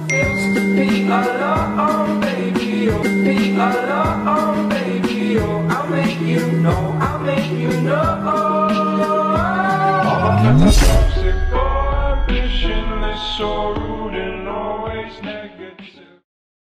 feels to be alone, baby. Oh, be alone, baby. Oh, I'll make you know, I'll make you know. All of that toxic ambition is so